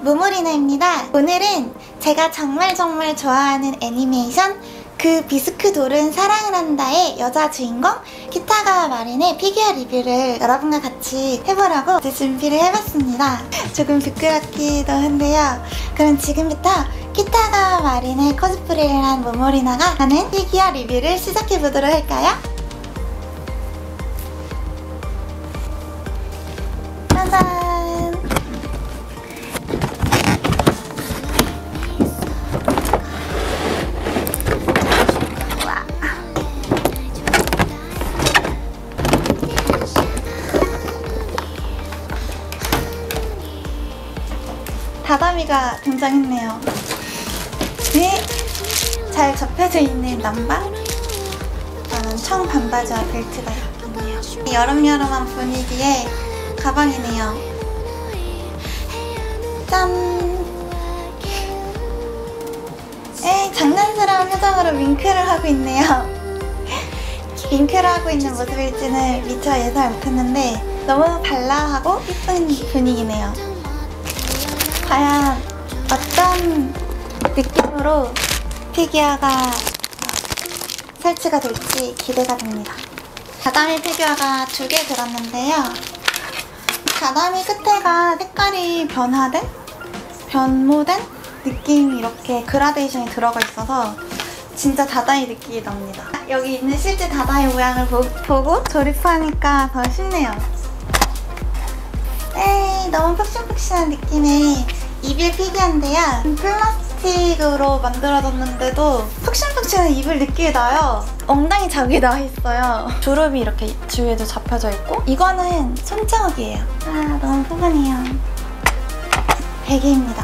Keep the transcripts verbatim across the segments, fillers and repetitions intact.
모모리나입니다. 오늘은 제가 정말 정말 좋아하는 애니메이션 그 비스크돌은 사랑을 한다의 여자 주인공 키타가와 마린의 피규어 리뷰를 여러분과 같이 해보려고 준비를 해봤습니다. 조금 부끄럽기도 한데요. 그럼 지금부터 키타가와 마린의 코스프레를 한 모모리나가 하는 피규어 리뷰를 시작해보도록 할까요? 짜잔! 다다미가 등장했네요. 네, 잘 접혀져 있는 남바? 저는 청 반바지와 벨트가 이렇게 있네요. 여름여름한 분위기의 가방이네요. 짠! 에이, 장난스러운 표정으로 윙크를 하고 있네요. 윙크를 하고 있는 모습일지는 미처 예상 못했는데 너무 발랄하고 예쁜 분위기네요. 과연 어떤 느낌으로 피규어가 설치가 될지 기대가 됩니다. 다다미 피규어가 두 개 들었는데요. 다다미 끝에가 색깔이 변화된? 변모된? 느낌이 이렇게 그라데이션이 들어가 있어서 진짜 다다미 느낌이 납니다. 여기 있는 실제 다다미 모양을 보, 보고 조립하니까 더 쉽네요. 에이, 너무 푹신푹신한 느낌의 이빌 피규어인데요. 플라스틱으로 만들어졌는데도 푹신푹신한 이빌 느낌이 나요. 엉덩이 자국이 나와있어요. 주름이 이렇게 주위에도 잡혀져 있고, 이거는 손자국이에요. 아, 너무 푸근해요. 베개입니다.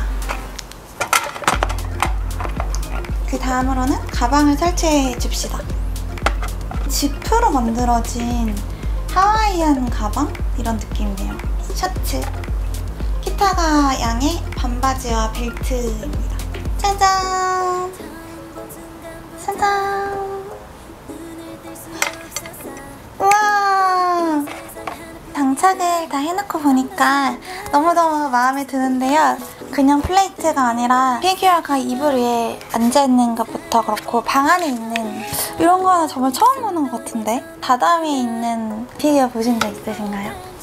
그 다음으로는 가방을 설치해 줍시다. 지프로 만들어진 하와이안 가방? 이런 느낌이네요. 셔츠, 키타가 양의 반바지와 벨트입니다. 짜잔! 짜잔! 우와! 장착을 다 해놓고 보니까 너무너무 마음에 드는데요. 그냥 플레이트가 아니라 피규어가 이불 위에 앉아있는 것부터 그렇고 방 안에 있는 이런 거는 정말 처음 보는 것 같은데? 다다미에 있는 피규어 보신 적 있으신가요?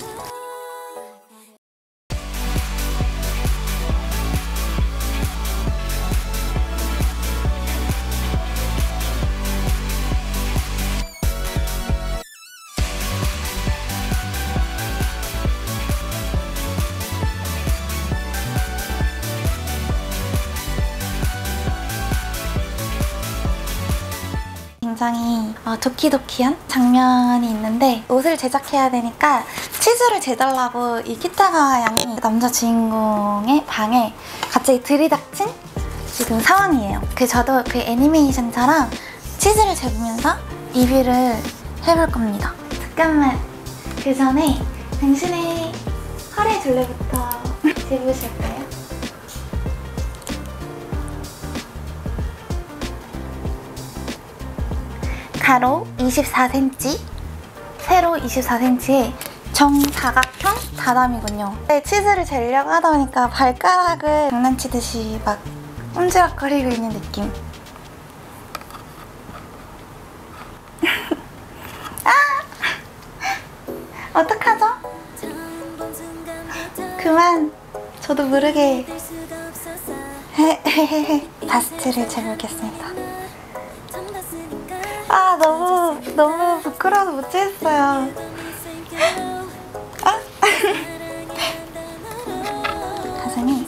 굉장히 어, 도키도키한 장면이 있는데 옷을 제작해야 되니까 치즈를 재달라고 이 키타가와 양이 남자 주인공의 방에 갑자기 들이닥친 지금 상황이에요. 그 저도 그 애니메이션처럼 치즈를 재보면서 리뷰를 해볼 겁니다. 잠깐만, 그 전에 당신의 허리 둘레부터 재보실까요? 가로 이십사 센티미터, 세로 이십사 센티미터의 정사각형 다다미군요. 네, 치즈를 재려고 하다 보니까 발가락을 장난치듯이 막 꼼지락거리고 있는 느낌. 아! 어떡하죠? 그만, 저도 모르게 헤헤헤헤 바스트를 재보겠습니다. 아, 너무 너무 부끄러워서 못 재겠어요. 아? 가슴이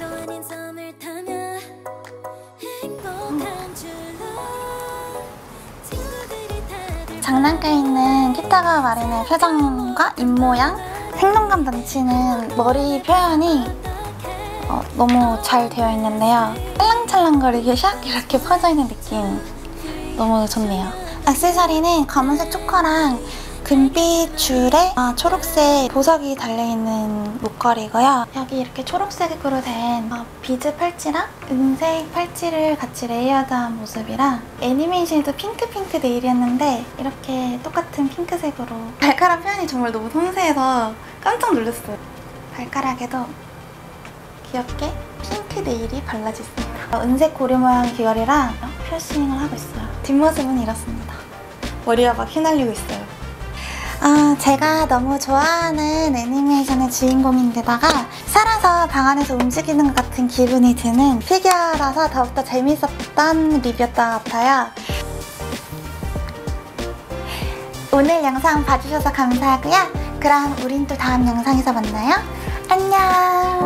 음. 장난감 있는 키타가와 마린의 표정과 입모양, 생동감 넘치는 머리 표현이 어, 너무 잘 되어 있는데요. 찰랑찰랑거리게 샥 이렇게 퍼져있는 느낌 너무 좋네요. 액세서리는 검은색 초커랑 금빛 줄에 아, 초록색 보석이 달려있는 목걸이고요. 여기 이렇게 초록색으로 된 어, 비즈 팔찌랑 은색 팔찌를 같이 레이어드한 모습이랑 애니메이션에도 핑크핑크 네일이었는데 이렇게 똑같은 핑크색으로 발가락 표현이 정말 너무 섬세해서 깜짝 놀랐어요. 발가락에도 귀엽게 핑크 네일이 발라졌습니다. 은색 고리 모양 귀걸이랑 piercing을 하고 있어요. 뒷모습은 이렇습니다. 머리가 막 휘날리고 있어요. 아, 제가 너무 좋아하는 애니메이션의 주인공인데다가 살아서 방 안에서 움직이는 것 같은 기분이 드는 피규어라서 더욱더 재밌었던 리뷰였던 것 같아요. 오늘 영상 봐주셔서 감사하고요. 그럼 우린 또 다음 영상에서 만나요. 안녕!